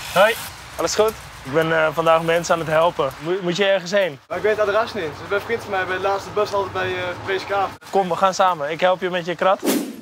Hoi, alles goed? Ik ben vandaag mensen aan het helpen. Moet je ergens heen? Maar ik weet het adres niet. Dus bij een vriend van mij bij de laatste bus altijd bij PSK. Kom, we gaan samen. Ik help je met je krat.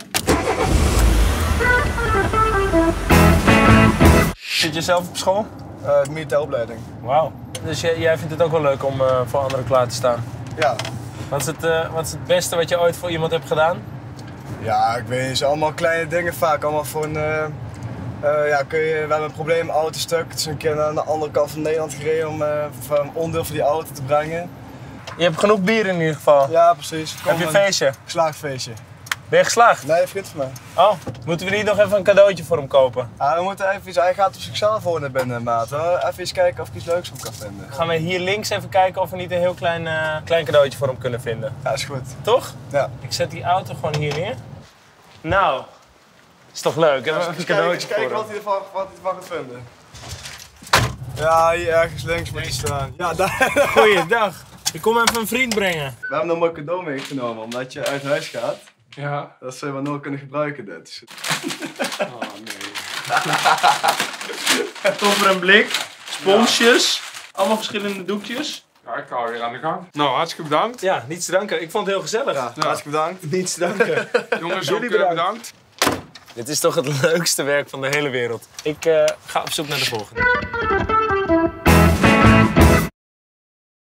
Zit je zelf op school? De militaire opleiding. Wauw. Dus jij vindt het ook wel leuk om voor anderen klaar te staan? Ja. Wat is het beste wat je ooit voor iemand hebt gedaan? Ja, ik weet niet. Het zijn allemaal kleine dingen vaak. Allemaal voor een... we hebben een probleem, auto stuk. Het is een keer naar de andere kant van Nederland gereden om een onderdeel van die auto te brengen. Je hebt genoeg bier in ieder geval. Ja, precies. Heb je een feestje? Geslaagd feestje. Ben je geslaagd? Nee, een vriend van mij. Oh, moeten we niet nog even een cadeautje voor hem kopen? We moeten even iets... Hij gaat op zichzelf voor naar binnen, maat. Even eens kijken of ik iets leuks voor hem kan vinden. Gaan we hier links even kijken of we niet een heel klein cadeautje voor hem kunnen vinden. Ja, is goed. Toch? Ja. Ik zet die auto gewoon hier neer. Nou, is toch leuk? Even een cadeautje voor hem. wat hij ervan gaat vinden. Ja, hier ergens links moet hij staan. Ja, daar. Goeiedag. Ik kom even een vriend brengen. We hebben een mooi cadeau meegenomen, omdat je uit huis gaat. Ja. Dat ze we nooit kunnen gebruiken, dit. Oh nee. Koffer en blik, sponsjes, allemaal verschillende doekjes. Ja, ik ga weer aan de gang. Nou, hartstikke bedankt. Ja, niets te danken. Ik vond het heel gezellig. Ja, hartstikke bedankt. Niets te danken. Jongens, Jullie ook bedankt. Dit is toch het leukste werk van de hele wereld. Ik ga op zoek naar de volgende.